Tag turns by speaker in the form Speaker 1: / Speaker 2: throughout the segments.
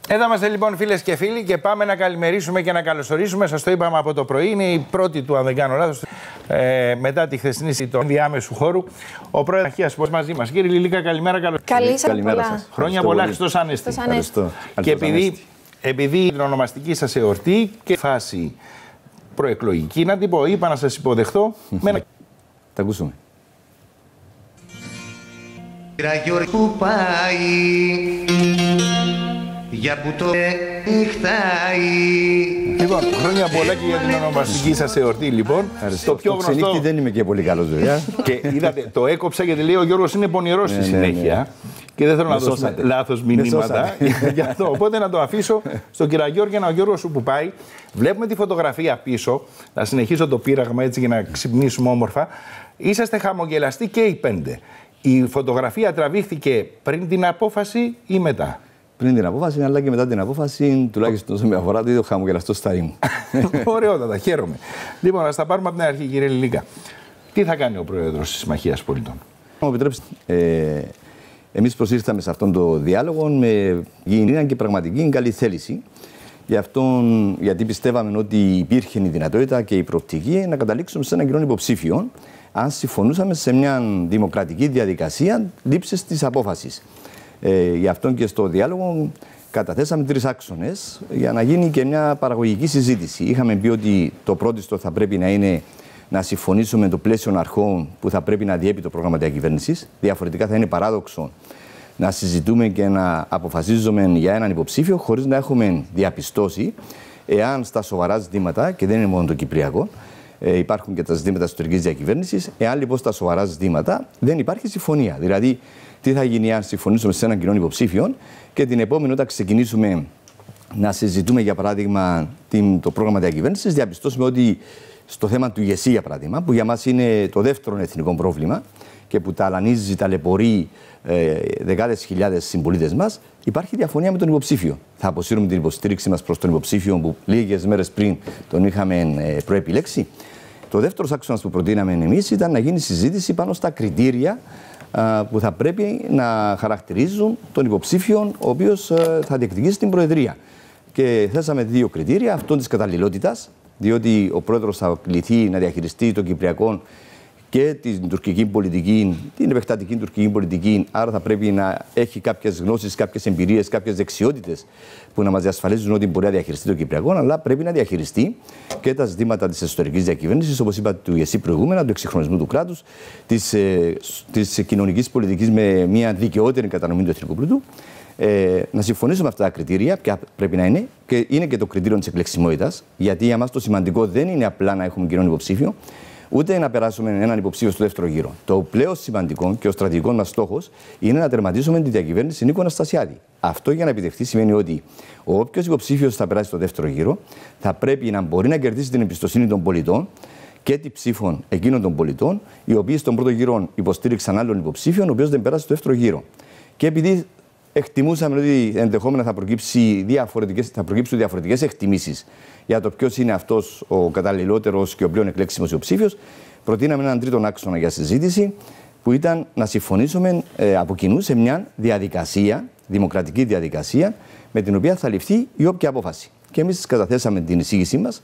Speaker 1: Εδώ είμαστε λοιπόν φίλες και φίλοι και πάμε να καλημερίσουμε και να καλωσορίσουμε. Σας το είπαμε από το πρωί, είναι η πρώτη του, αν δεν κάνω λάθος, μετά τη χθεσινή του ενδιάμεσου χώρου, ο πρόεδρος Αρχαίας Πόλης μαζί μας. Κύριε Λιλίκα, καλημέρα.
Speaker 2: Καλή σας πολλά.
Speaker 1: Χρόνια πολλά, Χριστός Ανέστη. Και επειδή την ονομαστική σας εορτή και φάση προεκλογική, να την πω, είπα να σας υποδεχτώ.
Speaker 3: Τα ακούσουμε.
Speaker 4: Που πάει για που το νυχτάει.
Speaker 1: Λοιπόν, χρόνια πολλά και για την ονομαστική σας εορτή, λοιπόν.
Speaker 3: Το πιο γνωστό. Δεν είμαι και πολύ καλός, βέβαια.
Speaker 1: Και είδατε, το έκοψα γιατί λέει ο Γιώργος είναι πονηρός στη συνέχεια. Και δεν θέλω να δώσω λάθος μηνύματα. Γι' αυτό. Οπότε να το αφήσω στον κύριο Γιώργο, ο Γιώργος που πάει. Βλέπουμε τη φωτογραφία πίσω. Θα συνεχίσω το πείραγμα έτσι για να ξυπνήσουμε όμορφα. Είσαστε χαμογελαστοί και οι πέντε. Η φωτογραφία τραβήχθηκε πριν την απόφαση ή μετά?
Speaker 3: Πριν την απόφαση, αλλά και μετά την απόφαση, τουλάχιστον όσο με αφορά, το χαμογελαστό στάρι μου.
Speaker 1: Ωραιότατα, χαίρομαι. Λοιπόν, ας τα πάρουμε από την αρχή, κύριε Λιλίκα. Τι θα κάνει ο πρόεδρος της Συμμαχίας Πολιτών?
Speaker 3: Μου επιτρέψτε, εμείς προσήλθαμε σε αυτόν τον διάλογο με γυναίκα και πραγματική καλή θέληση. Γιατί πιστεύαμε ότι υπήρχε η δυνατότητα και η προοπτική να καταλήξουμε σε έναν κοινό υποψήφιο, αν συμφωνούσαμε σε μια δημοκρατική διαδικασία λήψης της απόφασης. Γι' αυτό και στο διάλογο καταθέσαμε 3 άξονες για να γίνει και μια παραγωγική συζήτηση. Είχαμε πει ότι το πρώτο θα πρέπει να είναι να συμφωνήσουμε το πλαίσιο αρχών που θα πρέπει να διέπει το πρόγραμμα διακυβέρνησης. Διαφορετικά θα είναι παράδοξο να συζητούμε και να αποφασίζουμε για έναν υποψήφιο χωρίς να έχουμε διαπιστώσει εάν στα σοβαρά ζητήματα, και δεν είναι μόνο το κυπριακό, υπάρχουν και τα ζητήματα εσωτερικής διακυβέρνησης, εάν λοιπόν στα σοβαρά ζητήματα δεν υπάρχει συμφωνία. Δηλαδή, τι θα γίνει αν συμφωνήσουμε σε έναν κοινό υποψήφιο και την επόμενη, όταν ξεκινήσουμε να συζητούμε, για παράδειγμα, το πρόγραμμα διακυβέρνησης, διαπιστώσουμε ότι στο θέμα του ηγεσία, για παράδειγμα, που για μας είναι το δεύτερο εθνικό πρόβλημα και που ταλανίζει, ταλαιπωρεί δεκάδες χιλιάδες συμπολίτες μας, υπάρχει διαφωνία με τον υποψήφιο. Θα αποσύρουμε την υποστήριξη μας προς τον υποψήφιο που λίγες μέρες πριν τον είχαμε προεπιλέξει. Το δεύτερο άξονα που προτείναμε εμείς ήταν να γίνει συζήτηση πάνω στα κριτήρια που θα πρέπει να χαρακτηρίζουν τον υποψήφιο ο οποίος θα διεκδικήσει την Προεδρία. Και θέσαμε 2 κριτήρια, αυτό της καταλληλότητας, διότι ο πρόεδρος θα κληθεί να διαχειριστεί το κυπριακό και την τουρκική πολιτική, την επεκτατική τουρκική πολιτική, άρα θα πρέπει να έχει κάποιες γνώσεις, κάποιες εμπειρίες, κάποιες δεξιότητες που να μας διασφαλίζουν ότι μπορεί να διαχειριστεί το κυπριακό, αλλά πρέπει να διαχειριστεί και τα ζητήματα της εσωτερικής διακυβέρνησης, όπως είπα του ΙΕΣΥ προηγούμενα, του εξυγχρονισμού του κράτους, της κοινωνικής πολιτικής με μια δικαιότερη κατανομή του εθνικού πλούτου. Να συμφωνήσουμε αυτά τα κριτήρια, ποια πρέπει να είναι, και είναι και το κριτήριο της εκλεξιμότητας, γιατί για μας το σημαντικό δεν είναι απλά να έχουμε κοινό υποψήφιο, ούτε να περάσουμε έναν υποψήφιο στο δεύτερο γύρο. Το πλέον σημαντικό και ο στρατηγικός μας στόχος είναι να τερματίσουμε τη διακυβέρνηση Νίκου Αναστασιάδη. Αυτό για να επιτευχθεί σημαίνει ότι ο όποιος υποψήφιος θα περάσει στο δεύτερο γύρο θα πρέπει να μπορεί να κερδίσει την εμπιστοσύνη των πολιτών και τη ψήφων εκείνων των πολιτών, οι οποίοι στον πρώτο γύρο υποστήριξαν άλλον υποψήφιο, ο οποίος δεν πέρασε στο δεύτερο γύρο. Και επειδή εκτιμούσαμε ότι ενδεχόμενα θα προκύψουν διαφορετικές εκτιμήσεις για το ποιος είναι αυτός ο καταλληλότερος και ο πλέον εκλέξιμος υποψήφιος, προτείναμε έναν τρίτον άξονα για συζήτηση, που ήταν να συμφωνήσουμε από κοινού σε μια διαδικασία, δημοκρατική διαδικασία, με την οποία θα ληφθεί η όποια απόφαση. Και εμείς καταθέσαμε την εισήγησή μας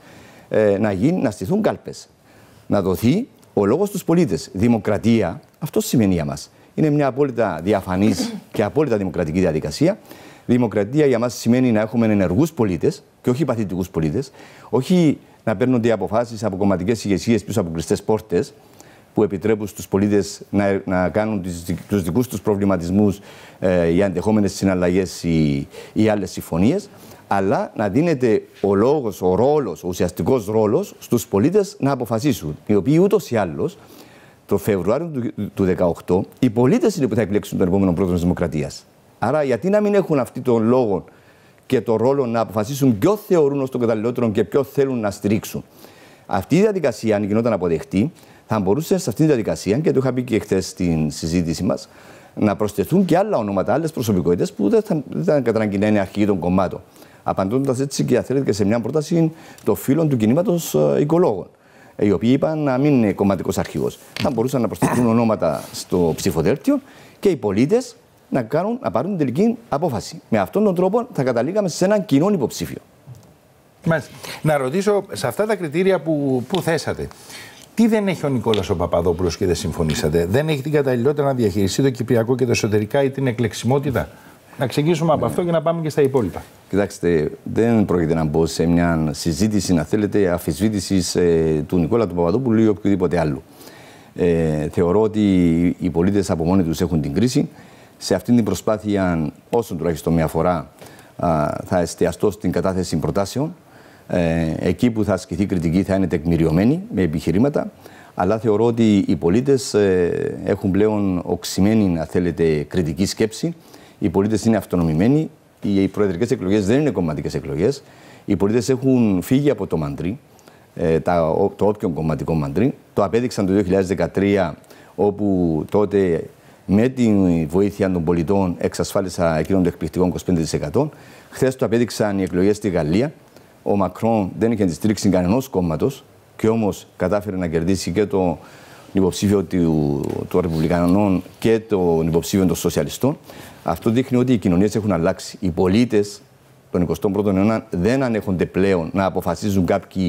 Speaker 3: να στηθούν κάλπες. Να δοθεί ο λόγος στους πολίτες. Δημοκρατία, αυτό σημαίνει για μας. Είναι μια απόλυτα διαφανής και απόλυτα δημοκρατική διαδικασία. Δημοκρατία για μας σημαίνει να έχουμε ενεργούς πολίτες και όχι παθητικούς πολίτες, όχι να παίρνονται αποφάσεις από κομματικές ηγεσίες πίσω από κλειστές πόρτες που επιτρέπουν στους πολίτες να κάνουν τους δικούς τους προβληματισμούς για ενδεχόμενες συναλλαγές ή άλλες συμφωνίες, αλλά να δίνεται ο λόγος, ο ρόλος, ο ουσιαστικός ρόλος στους πολίτες να αποφασίσουν, οι οποίοι ούτως ή άλλως το Φεβρουάριο του 2018 οι πολίτες είναι που θα εκλέξουν τον επόμενο πρόεδρο της Δημοκρατίας. Άρα, γιατί να μην έχουν αυτοί τον λόγο και τον ρόλο να αποφασίσουν ποιο θεωρούν ως τον καταλληλότερο και ποιο θέλουν να στηρίξουν. Αυτή η διαδικασία, αν γινόταν αποδεκτή, θα μπορούσε σε αυτή τη διαδικασία, και το είχα πει και χθες στην συζήτηση μας, να προσθεθούν και άλλα ονόματα, άλλες προσωπικότητες που δεν θα κατά ανάγκη να είναι αρχηγοί των κομμάτων. Απαντώντας έτσι και αθέτεται και σε μια πρόταση των φίλων του κινήματος οικολόγων, οι οποίοι είπαν να μην είναι κομματικός αρχηγός. Θα μπορούσαν να προσθεθούν ονόματα στο ψηφοδέλτιο και οι πολίτες να πάρουν την τελική απόφαση. Με αυτόν τον τρόπο θα καταλήγαμε σε έναν κοινό υποψήφιο.
Speaker 1: Μάλιστα. Να ρωτήσω, σε αυτά τα κριτήρια που θέσατε, τι δεν έχει ο Νικόλας ο Παπαδόπουλος και δεν συμφωνήσατε? Δεν έχει την καταλληλότητα να διαχειριστεί το κυπριακό και το εσωτερικά ή την εκλεξιμότητα? Να ξεκινήσουμε από αυτό και να πάμε και στα υπόλοιπα.
Speaker 3: Κοιτάξτε, δεν πρόκειται να μπω σε μια συζήτηση, να θέλετε, αφισβήτησης του Νικόλα του Παπαδόπουλου ή οποιοδήποτε άλλου. Θεωρώ ότι οι πολίτες από μόνοι τους έχουν την κρίση. Σε αυτήν την προσπάθεια, όσο τουλάχιστον μια φορά, θα εστιαστώ στην κατάθεση προτάσεων. Εκεί που θα ασκηθεί κριτική θα είναι τεκμηριωμένη με επιχειρήματα. Αλλά θεωρώ ότι οι πολίτες έχουν πλέον οξυμένη, αν θέλετε, κριτική σκέψη. Οι πολίτες είναι αυτονομημένοι. Οι προεδρικές εκλογές δεν είναι κομματικές εκλογές. Οι πολίτες έχουν φύγει από το μαντρί, το όποιον κομματικό μαντρί. Το απέδειξαν το 2013, όπου τότε με τη βοήθεια των πολιτών εξασφάλισα εκείνον το εκπληκτικό 25%. Χθες το απέδειξαν οι εκλογές στη Γαλλία. Ο Μακρόν δεν είχε τη στήριξη κανενός κόμματος και όμως κατάφερε να κερδίσει και το υποψήφιο των Ρεπουμπλικανών και τον υποψήφιο των Σοσιαλιστών. Αυτό δείχνει ότι οι κοινωνίες έχουν αλλάξει. Οι πολίτες τον 21ο αιώνα δεν ανέχονται πλέον να αποφασίζουν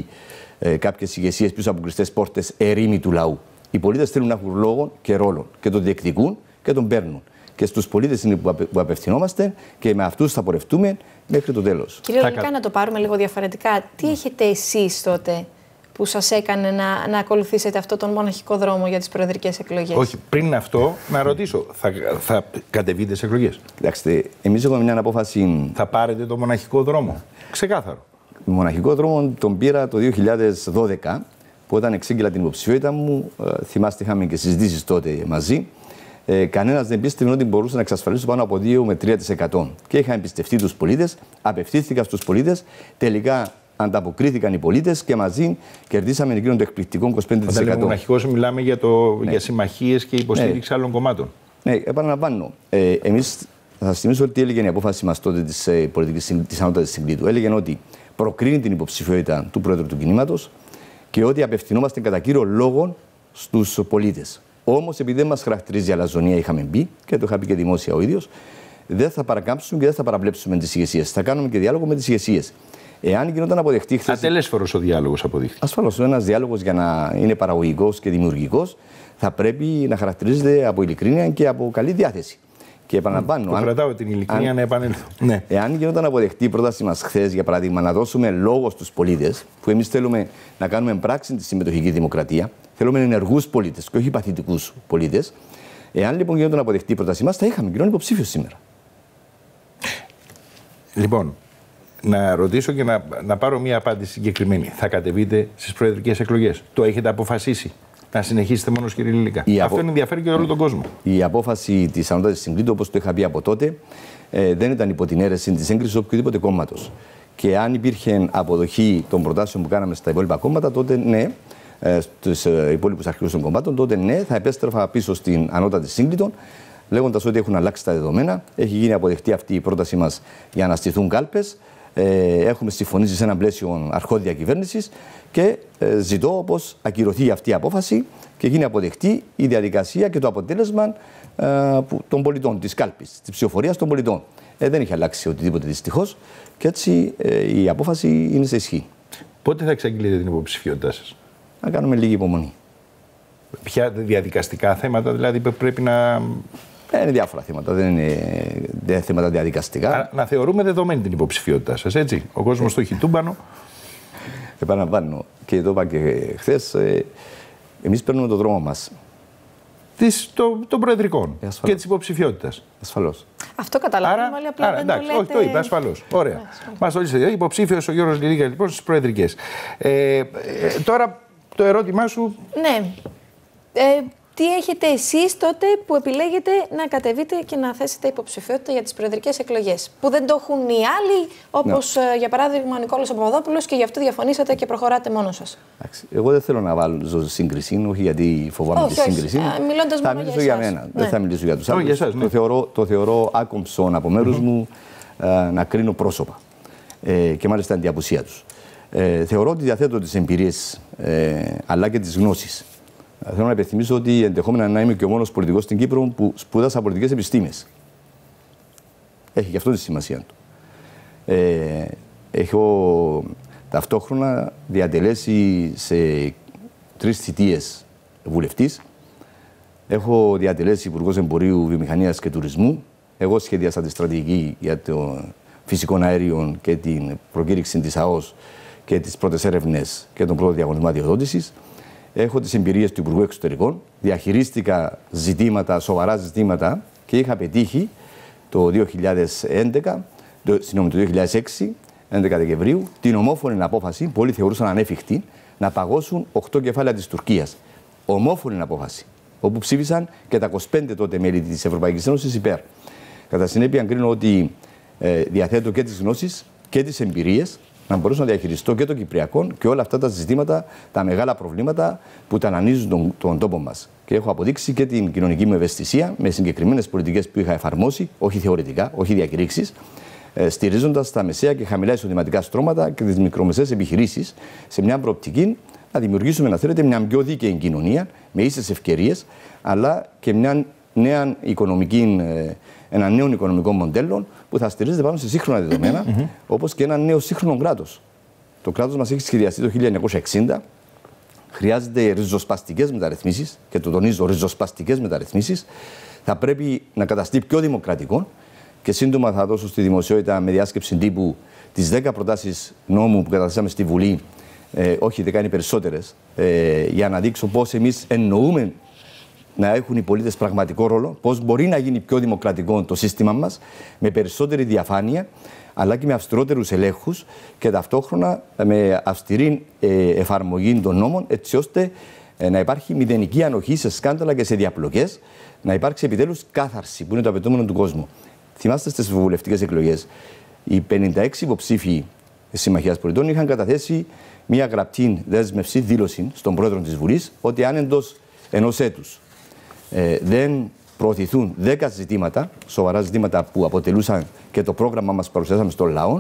Speaker 3: κάποιες ηγεσίες πίσω από κλειστές πόρτες ερήμη του λαού. Οι πολίτες θέλουν να έχουν λόγο και ρόλο και τον διεκδικούν και τον παίρνουν. Και στους πολίτες είναι που απευθυνόμαστε και με αυτούς θα πορευτούμε μέχρι το τέλος.
Speaker 2: Κύριε Λιλικά, να το πάρουμε λίγο διαφορετικά. Τι έχετε εσείς τότε που σας έκανε να ακολουθήσετε αυτόν τον μοναχικό δρόμο για τις προεδρικές εκλογές?
Speaker 1: Όχι, πριν αυτό, να ρωτήσω, θα κατεβείτε σε εκλογές?
Speaker 3: Κοιτάξτε, εμείς έχουμε μια απόφαση.
Speaker 1: Θα πάρετε το μοναχικό δρόμο? Ξεκάθαρο.
Speaker 3: Το μοναχικό δρόμο τον πήρα το 2012, που όταν εξήγηλα την υποψηφιότητα μου, θυμάστε, είχαμε και συζητήσεις τότε μαζί. Κανένας δεν πίστευε ότι μπορούσε να εξασφαλίσει πάνω από 2 με 3%. Και είχα εμπιστευτεί τους πολίτες, απευθύνθηκα στους πολίτες, τελικά ανταποκρίθηκαν οι πολίτες και μαζί κερδίσαμε εκείνον το εκπληκτικό 25%.
Speaker 1: Όταν λέμε μοναχικός, μιλάμε για συμμαχίες και υποστήριξη άλλων κομμάτων.
Speaker 3: Ναι, επαναλαμβάνω. Εμείς θα σας θυμίσω ότι έλεγε η απόφαση μας τότε της Ανώτατης Συγκλήτου. Έλεγε ότι προκρίνει την υποψηφιότητα του Πρόεδρου του κινήματος και ότι απευθυνόμαστε κατά κύριο λόγο στους πολίτες. Όμως, επειδή δεν μας χαρακτηρίζει η αλαζονία, είχαμε μπει και το είχα πει και δημόσια ο ίδιος, δεν θα παρακάμψουμε και δεν θα παραβλέψουμε τις ηγεσίες. Θα κάνουμε και διάλογο με τις ηγεσίες. Εάν γινόταν αποδεκτή χθες.
Speaker 1: Ατελέσφορος ο διάλογος αποδείχθηκε.
Speaker 3: Ασφαλώς, ένας διάλογος για να είναι παραγωγικός και δημιουργικός θα πρέπει να χαρακτηρίζεται από ειλικρίνεια και από καλή διάθεση. Και επαναλαμβάνω.
Speaker 1: Κρατάω την ειλικρίνεια να επανέλθω. Ναι.
Speaker 3: Εάν γινόταν αποδεκτή η πρόταση μας χθες, για παράδειγμα, να δώσουμε λόγο στους πολίτες, που εμείς θέλουμε να κάνουμε πράξη τη συμμετοχική δημοκρατία, θέλουμε ενεργούς πολίτες και όχι παθητικούς πολίτες. Εάν λοιπόν γινόταν αποδεκτή η πρόταση μας, θα είχαμε κοινό υποψήφιο σήμερα.
Speaker 1: Λοιπόν, να ρωτήσω και να πάρω μια απάντηση συγκεκριμένη. Θα κατεβείτε στις προεδρικές εκλογές? Το έχετε αποφασίσει να συνεχίσετε μόνος, κύριε Λιλικά? Αυτό ενδιαφέρει και όλο τον κόσμο. Η
Speaker 3: απόφαση της Ανώτατης Συγκλήτου, όπως το είχα πει από τότε, δεν ήταν υπό την αίρεση της έγκρισης οποιοδήποτε κόμματος. Και αν υπήρχε αποδοχή των προτάσεων που κάναμε στα υπόλοιπα κόμματα, τότε ναι, στους υπόλοιπους αρχηγούς των κομμάτων, τότε ναι, θα επέστρεφα πίσω στην Ανώτατη Σύγκλητο, λέγοντας ότι έχουν αλλάξει τα δεδομένα. Έχει γίνει αποδεκτή αυτή η πρόταση μας για να στηθούν κάλπες. Έχουμε συμφωνήσει σε ένα πλαίσιο αρχών διακυβέρνησης και ζητώ πως ακυρωθεί αυτή η απόφαση και γίνει αποδεκτή η διαδικασία και το αποτέλεσμα των πολιτών, της κάλπης, της ψηφοφορίας των πολιτών. Δεν έχει αλλάξει οτιδήποτε δυστυχώς και έτσι η απόφαση είναι σε ισχύ.
Speaker 1: Πότε θα εξαγγείλετε την υποψηφιότητά σας?
Speaker 3: Να κάνουμε λίγη υπομονή.
Speaker 1: Ποια διαδικαστικά θέματα δηλαδή πρέπει να...
Speaker 3: Είναι διάφορα θέματα, δεν είναι θέματα διαδικαστικά.
Speaker 1: Να θεωρούμε δεδομένη την υποψηφιότητά σας, έτσι. Ο κόσμος το έχει τούμπανο.
Speaker 3: Επαναλαμβάνω και το είπα και χθες, εμείς παίρνουμε τον δρόμο μας.
Speaker 1: Των προεδρικών και της υποψηφιότητας.
Speaker 3: Ασφαλώς.
Speaker 2: Αυτό καταλαβαίνουμε, αλλά απλά δεν το λέτε.
Speaker 1: Όχι, το είπα, ασφαλώς. Ωραία. Μας το λύσετε. Υποψήφιος ο Γιώργος Λιλίκα, λοιπόν, στις προεδρικές. Τώρα το ερώτημά σου...
Speaker 2: Ναι. Τι έχετε εσείς τότε που επιλέγετε να κατεβείτε και να θέσετε υποψηφιότητα για τις προεδρικές εκλογές, που δεν το έχουν οι άλλοι, όπως για παράδειγμα ο Νικόλας Παπαδόπουλος, και γι' αυτό διαφωνήσατε και προχωράτε μόνος σας?
Speaker 3: Εγώ δεν θέλω να βάλω σύγκριση, όχι γιατί φοβάμαι τη σύγκριση.
Speaker 2: Θα
Speaker 3: μιλήσω για μένα, δεν θα μιλήσω για τους άλλους. Το θεωρώ άκομψο από μέρους μου να κρίνω πρόσωπα και μάλιστα την απουσία τους. Θεωρώ ότι διαθέτω τις εμπειρίες αλλά και τις γνώσεις. Θέλω να υπενθυμίσω ότι ενδεχόμενα να είμαι και ο μόνος πολιτικός στην Κύπρο που σπούδασα πολιτικές επιστήμες. έχει και αυτό τη σημασία του. Έχω ταυτόχρονα διατελέσει σε 3 θητείες βουλευτής. Έχω διατελέσει Υπουργός Εμπορίου, Βιομηχανίας και Τουρισμού. Εγώ σχεδίασα τη στρατηγική για το φυσικό αέριο και την προκήρυξη της ΑΟΣ και τις πρώτες έρευνες και τον πρώτο διαγωνισμό αδειοδότησης. Έχω τις εμπειρίες του Υπουργού Εξωτερικών. Διαχειρίστηκα ζητήματα, σοβαρά ζητήματα και είχα πετύχει το 2006, 11 Δεκεμβρίου, την ομόφωνη απόφαση που όλοι θεωρούσαν ανέφικτη να παγώσουν 8 κεφάλαια της Τουρκίας. Ομόφωνη απόφαση. Όπου ψήφισαν και τα 25 τότε μέλη της Ευρωπαϊκής Ένωσης υπέρ. Κατά συνέπεια, κρίνω ότι διαθέτω και τις γνώσεις και τις εμπειρίες να μπορέσω να διαχειριστώ και το Κυπριακό και όλα αυτά τα ζητήματα, τα μεγάλα προβλήματα που ταλανίζουν τον τόπο μας. Και έχω αποδείξει και την κοινωνική μου ευαισθησία με συγκεκριμένες πολιτικές που είχα εφαρμόσει, όχι θεωρητικά, όχι διακηρύξεις, στηρίζοντας τα μεσαία και χαμηλά εισοδηματικά στρώματα και τις μικρομεσαίες επιχειρήσεις σε μια προοπτική να δημιουργήσουμε, να θέλετε, μια πιο δίκαιη κοινωνία με ίσες ευκαιρίες, αλλά και μια νέα οικονομική, ένα νέο οικονομικό μοντέλο που θα στηρίζεται πάνω σε σύγχρονα δεδομένα, όπως και ένα νέο σύγχρονο κράτος. Το κράτος μας έχει σχεδιαστεί το 1960. Χρειάζεται ριζοσπαστικές μεταρρυθμίσεις, και το τονίζω, ριζοσπαστικές μεταρρυθμίσεις. Θα πρέπει να καταστεί πιο δημοκρατικό και σύντομα θα δώσω στη δημοσιότητα με διάσκεψη τύπου τις 10 προτάσεις νόμου που καταθέσαμε στη Βουλή, όχι 10 είναι περισσότερες, για να δείξω πώς εμείς εννοούμε να έχουν οι πολίτες πραγματικό ρόλο, πώς μπορεί να γίνει πιο δημοκρατικό το σύστημα μας, με περισσότερη διαφάνεια, αλλά και με αυστηρότερους ελέγχους και ταυτόχρονα με αυστηρή εφαρμογή των νόμων, έτσι ώστε να υπάρχει μηδενική ανοχή σε σκάνδαλα και σε διαπλοκές, να υπάρξει επιτέλους κάθαρση, που είναι το απαιτούμενο του κόσμου. Θυμάστε στις βουλευτικές εκλογές, οι 56 υποψήφοι της Συμμαχίας Πολιτών είχαν καταθέσει μια γραπτή δέσμευση, δήλωση στον πρόεδρο της Βουλής, ότι αν εντός ενός έτους δεν προωθηθούν 10 ζητήματα, σοβαρά ζητήματα που αποτελούσαν και το πρόγραμμα μας παρουσιάσαμε στον λαό,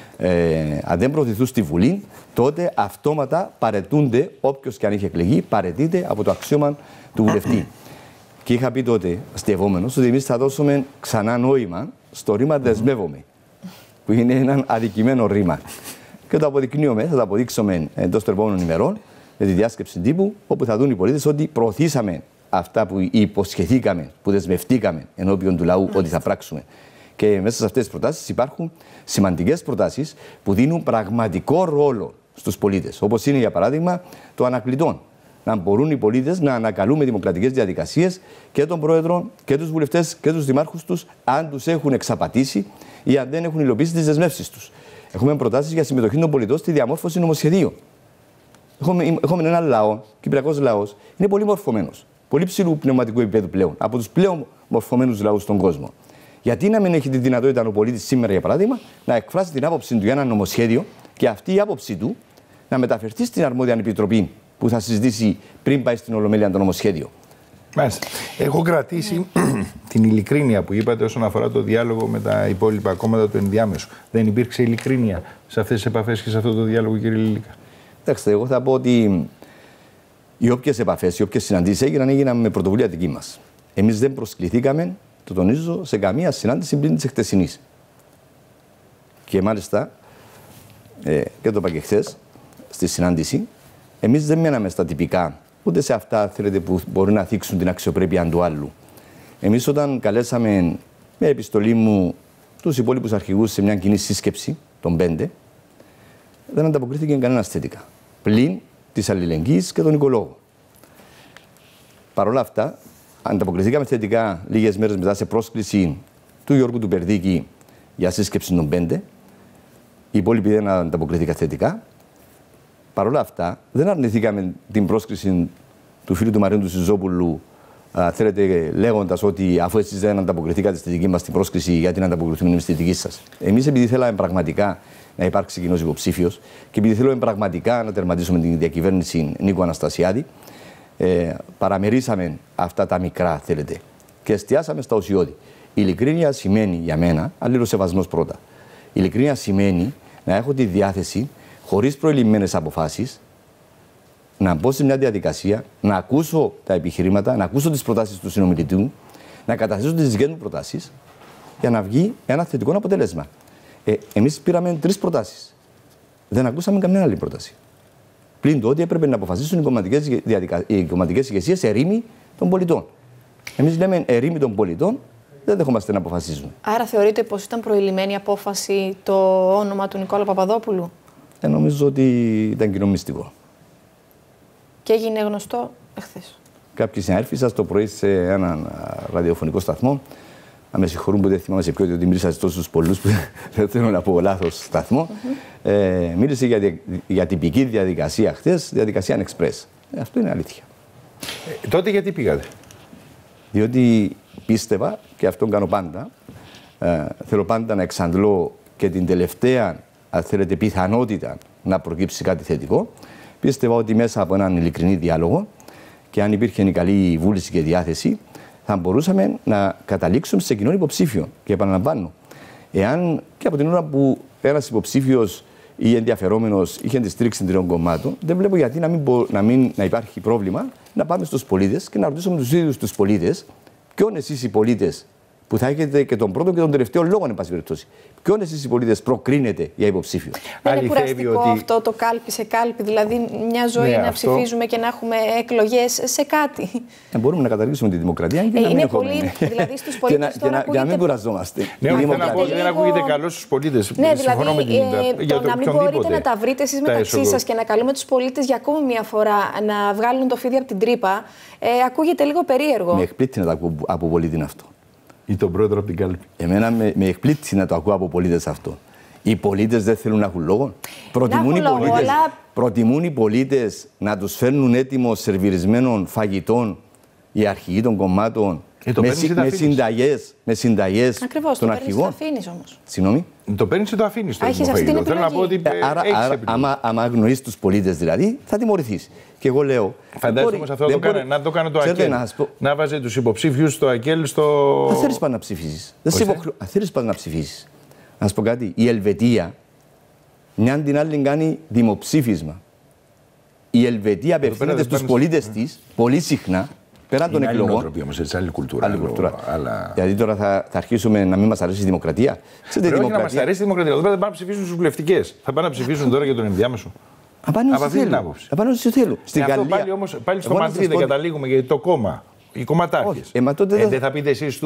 Speaker 3: αν δεν προωθηθούν στη Βουλή, τότε αυτόματα παραιτούνται, όποιος και αν είχε εκλεγεί, παραιτείται από το αξίωμα του βουλευτή. Και είχα πει τότε, αστειευόμενος, ότι εμείς θα δώσουμε ξανά νόημα στο ρήμα δεσμεύομαι, που είναι ένα αδικημένο ρήμα. Και το αποδεικνύουμε, θα το αποδείξουμε εντός των επόμενων ημερών, με τη διάσκεψη τύπου, όπου θα δουν οι πολίτες ότι προωθήσαμε αυτά που υποσχεθήκαμε, που δεσμευτήκαμε ενώπιον του λαού ότι θα πράξουμε. Και μέσα σε αυτές τις προτάσεις υπάρχουν σημαντικές προτάσεις που δίνουν πραγματικό ρόλο στους πολίτες. Όπως είναι, για παράδειγμα, το ανακλητών. Να μπορούν οι πολίτες να ανακαλούν με δημοκρατικές διαδικασίες και τον πρόεδρο και τους βουλευτές και τους δημάρχους τους, αν τους έχουν εξαπατήσει ή αν δεν έχουν υλοποιήσει τις δεσμεύσεις τους. Έχουμε προτάσεις για συμμετοχή των πολιτών στη διαμόρφωση νομοσχεδίου. Έχουμε έναν λαό, κυπριακός λαός, είναι πολύ μορφωμένος. Πολύ ψηλού πνευματικού επίπεδου πλέον, από τους πλέον μορφωμένους λαούς στον κόσμο. Γιατί να μην έχει τη δυνατότητα ο πολίτης σήμερα, για παράδειγμα, να εκφράσει την άποψη του για ένα νομοσχέδιο και αυτή η άποψη του να μεταφερθεί στην αρμόδια επιτροπή που θα συζητήσει πριν πάει στην Ολομέλεια το νομοσχέδιο.
Speaker 1: Μάλιστα. Έχω κρατήσει την ειλικρίνεια που είπατε όσον αφορά το διάλογο με τα υπόλοιπα κόμματα του ενδιάμεσου. Δεν υπήρξε ειλικρίνεια σε αυτές τις επαφές και σε αυτό το διάλογο, κύριε Λίλικα?
Speaker 3: Κοιτάξτε, εγώ θα πω ότι οι όποιες επαφές, οι όποιες συναντήσεις έγιναν με πρωτοβουλία δική μας. Εμείς δεν προσκληθήκαμε, το τονίζω, σε καμία συνάντηση πριν της χτεσινής. Και μάλιστα, και το είπα και χθες, στη συνάντηση, εμείς δεν μέναμε στα τυπικά, ούτε σε αυτά θέλετε, που μπορεί να θίξουν την αξιοπρέπεια του άλλου. Εμείς όταν καλέσαμε με επιστολή μου τους υπόλοιπους αρχηγούς σε μια κοινή σύσκεψη, των 5, δεν ανταποκρίθηκε κανένας θετικά. Πλην της αλληλεγγύης και τον οικολόγο. Παρ' όλα αυτά, ανταποκριθήκαμε θετικά λίγες μέρες μετά σε πρόσκληση του Γιώργου του Περδίκη για σύσκεψη των 5. Οι υπόλοιποι δεν ανταποκριθήκαν θετικά. Παρ' όλα αυτά, δεν αρνηθήκαμε την πρόσκληση του φίλου του Μαρίνου του Σιζόπουλου, θέλετε, λέγοντας ότι αφού εσείς δεν ανταποκριθήκατε στη δική μας την πρόσκληση, γιατί να ανταποκριθούμε στη δική σας. Εμείς, επειδή θέλαμε πραγματικά να υπάρξει κοινός υποψήφιος και επειδή θέλουμε πραγματικά να τερματίσουμε την διακυβέρνηση Νίκου Αναστασιάδη, παραμερίσαμε αυτά τα μικρά, θέλετε, και εστιάσαμε στα ουσιώδη. Η ειλικρίνεια σημαίνει για μένα, αλληλοσεβασμός πρώτα. Η ειλικρίνεια σημαίνει να έχω τη διάθεση, χωρίς προηλημμένες αποφάσεις, να μπω σε μια διαδικασία, να ακούσω τα επιχειρήματα, να ακούσω τις προτάσεις του συνομιλητού, να καταθέσω τις δικές μου προτάσεις για να βγει ένα θετικό αποτέλεσμα. Εμείς πήραμε 3 προτάσεις. Δεν ακούσαμε καμιά άλλη πρόταση. Πλην το ότι έπρεπε να αποφασίσουν οι κομματικές ηγεσίες ερήμη των πολιτών. Εμείς λέμε ερήμη των πολιτών, δεν δεχόμαστε να αποφασίζουν.
Speaker 2: Άρα θεωρείτε πως ήταν προηλημένη απόφαση το όνομα του Νικόλα Παπαδόπουλου?
Speaker 3: Νομίζω ότι ήταν κοινό μυστικό.
Speaker 2: Και έγινε γνωστό εχθές.
Speaker 3: Κάποιοι συνάδελφοι σας το πρωί σε έναν ραδιοφωνικό σταθμό, να με συγχωρούν που δεν θυμάμαι σε ποιο, ότι μίλησα σε τόσους πολλούς που δεν θέλω να πω λάθος σταθμό, μίλησε για τυπική διαδικασία χθες, διαδικασία Express. Αυτό είναι αλήθεια.
Speaker 1: Τότε γιατί πήγατε?
Speaker 3: Διότι πίστευα, και αυτόν κάνω πάντα, θέλω πάντα να εξαντλώ και την τελευταία, αν θέλετε, πιθανότητα να προκύψει κάτι θετικό. Πίστευα ότι μέσα από έναν ειλικρινή διάλογο και αν υπήρχε η καλή βούληση και διάθεση, θα μπορούσαμε να καταλήξουμε σε κοινό υποψήφιο. Και επαναλαμβάνω, εάν και από την ώρα που ένας υποψήφιος ή ενδιαφερόμενος είχε τη στήριξη των 3 κομμάτων, δεν βλέπω γιατί να υπάρχει πρόβλημα να πάμε στους πολίτες και να ρωτήσουμε τους ίδιους τους πολίτες, ποιον εσείς οι πολίτες που θα έχετε και τον πρώτο και τον τελευταίο λόγο, εν πάση περιπτώσει, ποιον εσείς οι πολίτες προκρίνετε για υποψήφιο.
Speaker 2: Δεν είναι κουραστικό αυτό το κάλπι σε κάλπι, δηλαδή μια ζωή να ψηφίζουμε και να έχουμε εκλογές σε κάτι?
Speaker 3: Μπορούμε να καταργήσουμε τη δημοκρατία.
Speaker 2: Είναι πολύ, δηλαδή στους πολίτες
Speaker 3: για να μην κουραζόμαστε.
Speaker 1: Ναι, δεν ακούγεται καλό στους πολίτες.
Speaker 2: Ναι, δηλαδή το να μην μπορείτε να τα βρείτε εσείς μεταξύ σας και να καλούμε τους πολίτες για ακόμη μια φορά να βγάλουν το φίδι από την τρύπα, ακούγεται λίγο περίεργο.
Speaker 3: Με εκπλήττει να το ακούω από πολίτη αυτό.
Speaker 1: Ή τον πρόεδρο από την κάλπη.
Speaker 3: Εμένα με εκπλήττει να το ακούω από πολίτες αυτό. Οι πολίτες δεν θέλουν να έχουν λόγο. Προτιμούν οι πολίτες να τους φέρνουν έτοιμο σερβιρισμένων φαγητών οι αρχηγοί των κομμάτων με συνταγές των αρχηγών.
Speaker 2: Το αφήνεις όμως.
Speaker 3: Συγγνώμη.
Speaker 1: Το παίρνεις και το αφήνεις.
Speaker 2: Θέλω
Speaker 1: να πω ότι
Speaker 3: άμα αγνοείς τους πολίτες δηλαδή, θα τιμωρηθείς. Και εγώ λέω.
Speaker 1: Φαντάζομαι όμως αυτό να το κάνει το ΑΚΕΛ. Να βάζει τους υποψήφιους στο ΑΚΕΛ στο.
Speaker 3: Αν θέλεις πάντα να ψηφίσεις. Αν θέλεις πάντα να ψηφίσεις. Να σου πω κάτι. Η Ελβετία μια την άλλη κάνει δημοψήφισμα. Η Ελβετία απευθύνεται στους πολίτες της πολύ συχνά. Πέραν των εκλογών.
Speaker 1: Είναι άλλη όμως, έτσι, άλλη κουλτούρα.
Speaker 3: Αλλά... Δηλαδή τώρα θα αρχίσουμε να μην μας αρέσει η δημοκρατία.
Speaker 1: Πρέπει να μας αρέσει η δημοκρατία. Εδώ δεν πάνε να ψηφίσουν στους βουλευτικές. Θα πάνε να ψηφίσουν τώρα για τον ενδιάμεσο.
Speaker 3: Από αυτή την άποψη. Στην Γαλλία.
Speaker 1: Πάλι στο Μαδρίδη δεν καταλήγουμε γιατί το κόμμα. Οι κομματάρχες. Δεν θα πείτε εσείς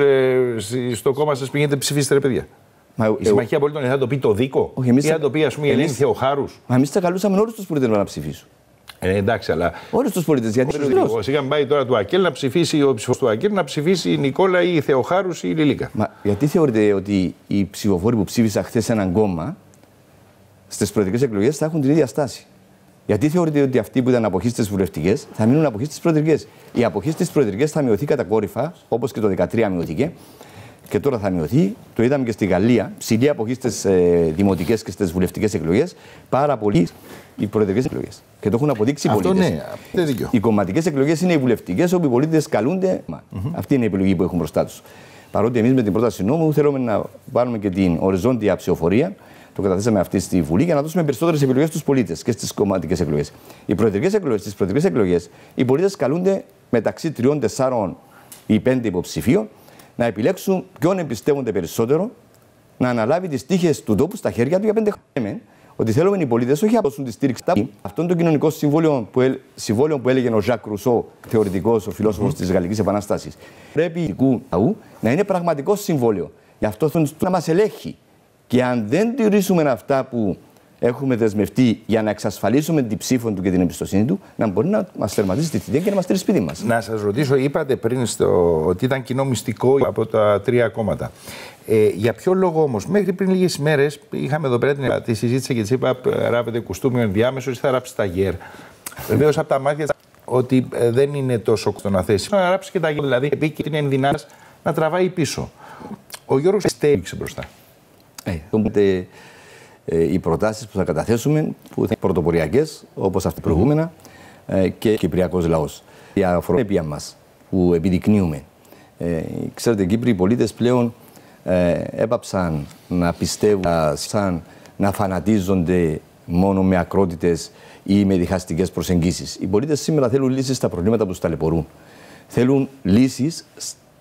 Speaker 1: στο κόμμα σας πηγαίνετε ψηφίστε, ρε παιδιά. Η Συμμαχία Πολιτών θα το πει το Δίκο ή θα το πει, ας πούμε, η Ελένη Θεοχάρους.
Speaker 3: Μα εμείς θα καλούσαμε όλους τους πολίτες να ψηφίσουν.
Speaker 1: Εντάξει, αλλά.
Speaker 3: Όλους τους πολίτες. Γιατί
Speaker 1: είχαμε πάει τώρα του ΑΚΕΛ να ψηφίσει ο ψηφοφόρος του ΑΚΕΛ να ψηφίσει η Νικόλα ή η Θεοχάρους ή η Λιλίκα.
Speaker 3: Μα γιατί θεωρείτε ότι οι ψηφοφόροι που ψήφισαν χθες έναν κόμμα στις προεδρικές εκλογές θα έχουν την ίδια στάση? Γιατί θεωρείτε ότι αυτοί που ήταν αποχή στις βουλευτικές θα μείνουν αποχή στις προεδρικές? Η αποχή στις προεδρικές θα μειωθεί κατακόρυφα, όπως και το 2013 μειώθηκε. Και τώρα θα μειωθεί. Το είδαμε και στη Γαλλία. Ψηλή αποχή στις δημοτικές και στις βουλευτικές εκλογές. Πάρα πολύ οι προεδρικές εκλογές. Και το έχουν αποδείξει οι πολίτες.
Speaker 1: Ναι,
Speaker 3: οι κομματικές εκλογές είναι οι βουλευτικές, όπου οι πολίτες καλούνται. Αυτή είναι η επιλογή που έχουν μπροστά τους. Παρότι εμείς με την πρόταση νόμου θέλουμε να βάλουμε και την οριζόντια ψηφοφορία. Το καταθέσαμε αυτή στη Βουλή για να δώσουμε περισσότερες επιλογές στους πολίτες και στις κομματικές εκλογές. Στις προεδρικές εκλογές, οι πολίτες καλούνται μεταξύ 3, 4 ή 5 υποψηφίων να επιλέξουν ποιον εμπιστεύονται περισσότερο να αναλάβει τις τύχες του τόπου στα χέρια του για 5 χρόνια. Ότι θέλουμε οι πολίτες όχι να δώσουν τη στήριξη. Αυτό είναι το κοινωνικό συμβόλαιο που έλεγε ο Ζακ Ρουσό, θεωρητικός, ο φιλόσοφος της Γαλλικής Επανάστασης. Πρέπει να είναι πραγματικό συμβόλαιο. Γι' αυτό θέλουν να μας ελέγχει. Και αν δεν τηρήσουμε αυτά που έχουμε δεσμευτεί για να εξασφαλίσουμε την ψήφο του και την εμπιστοσύνη του, να μπορεί να μας τερματίσει τη θητεία και να μας στείλει σπίτι μας.
Speaker 1: Να σας ρωτήσω, είπατε πριν ότι ήταν κοινό μυστικό από τα 3 κόμματα. Για ποιο λόγο όμως, μέχρι πριν λίγες ημέρες, είχαμε εδώ πέρα τη συζήτηση και της είπα: ράβετε κουστούμιο ενδιάμεσο ή θα ράψει τα γέρ. Βεβαίως από τα μάτια ότι δεν είναι τόσο κόστο να θέσει. Να ράψει και τα γέρ, δηλαδή επί την ενδυνάμει να τραβάει πίσω. Ο Γιώργος στέριξε μπροστά.
Speaker 3: Οι προτάσεις που θα καταθέσουμε, που θα είναι πρωτοποριακές, όπως αυτή προηγούμενα, και κυπριακός λαός. Η αφοροπέπεια μας που επιδεικνύουμε. Ξέρετε, οι Κύπροι πολίτες πλέον έπαψαν να πιστεύουν, να φανατίζονται μόνο με ακρότητες ή με διχαστικές προσεγγίσεις. Οι πολίτες σήμερα θέλουν λύσεις στα προβλήματα που τους ταλαιπωρούν. Θέλουν λύσεις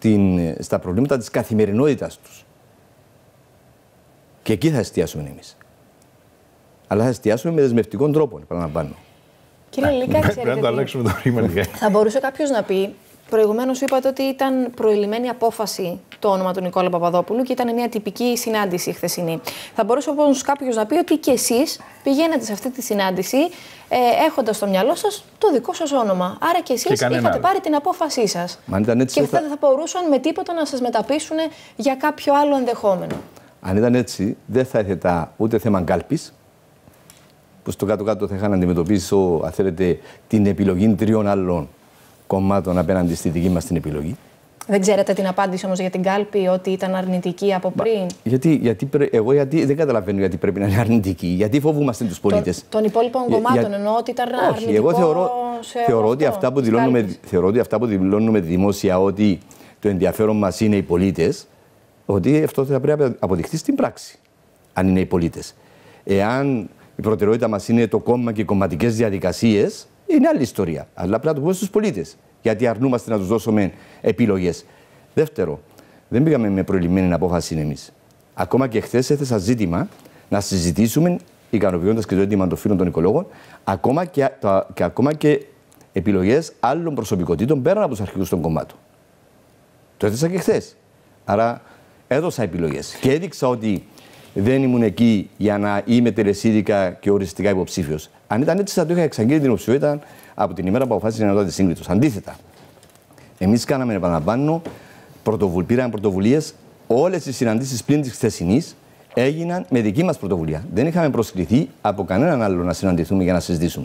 Speaker 3: στα προβλήματα της καθημερινότητας τους. Και εκεί θα εστιάσουμε εμείς. Αλλά θα εστιάσουμε με δεσμευτικών τρόπο, επαναλαμβάνω.
Speaker 2: Κύριε Λίκα,
Speaker 1: πρέπει να το αλλάξουμε το ρήμα.
Speaker 2: Θα μπορούσε κάποιος να πει, προηγουμένως είπατε ότι ήταν προηλημμένη απόφαση το όνομα του Νικόλα Παπαδόπουλου και ήταν μια τυπική συνάντηση χθεσινή. Θα μπορούσε όμως κάποιος να πει ότι και εσείς πηγαίνετε σε αυτή τη συνάντηση έχοντας στο μυαλό σας το δικό σας όνομα. Άρα και εσείς είχατε πάρει την απόφασή σας.
Speaker 3: Έτσι,
Speaker 2: και δεν θα μπορούσαν με τίποτα να σας μεταπίσουν για κάποιο άλλο ενδεχόμενο.
Speaker 3: Αν ήταν έτσι, δεν θα έθετα ούτε θέμα κάλπης, που στο κάτω-κάτω θα είχα να αντιμετωπίσω, αν θέλετε, την επιλογή 3 άλλων κομμάτων απέναντι στη δική μας την επιλογή.
Speaker 2: Δεν ξέρετε την απάντηση όμως για την κάλπη, ότι ήταν αρνητική από πριν?
Speaker 3: Εγώ δεν καταλαβαίνω γιατί πρέπει να είναι αρνητική. Γιατί φοβούμαστε τους πολίτες.
Speaker 2: Των υπόλοιπων κομμάτων εννοώ ότι ήταν αρνητικό.
Speaker 3: Όχι, εγώ θεωρώ ότι αυτά που δηλώνουμε δημόσια, ότι το ενδιαφέρον μας είναι οι πολίτες, ότι αυτό θα πρέπει να αποδειχθεί στην πράξη, αν είναι οι πολίτες. Εάν η προτεραιότητα μας είναι το κόμμα και οι κομματικές διαδικασίες, είναι άλλη ιστορία. Αλλά πρέπει να το πούμε στους πολίτες. Γιατί αρνούμαστε να τους δώσουμε επιλογές. Δεύτερο, δεν πήγαμε με προηλημμένη απόφαση εμείς. Ακόμα και χθες έθεσα ζήτημα να συζητήσουμε, ικανοποιώντας και το αίτημα των φίλων των οικολόγων, ακόμα και επιλογές άλλων προσωπικότητων πέραν από τους αρχηγούς των κομμάτων. Το έθεσα και χθες. Άρα έδωσα επιλογές και έδειξα ότι δεν ήμουν εκεί για να είμαι τελεσίδικα και οριστικά υποψήφιος. Αν ήταν έτσι, θα το είχα εξαγγείλει την υποψηφιότητα από την ημέρα που αποφάσισε να δω τη σύγκριτος. Αντίθετα, εμείς κάναμε, επαναλαμβάνω, πήραμε πρωτοβουλίες. Όλες οι συναντήσεις πλην της χθεσινής έγιναν με δική μας πρωτοβουλία. Δεν είχαμε προσκληθεί από κανέναν άλλο να συναντηθούμε για να συζητήσουμε.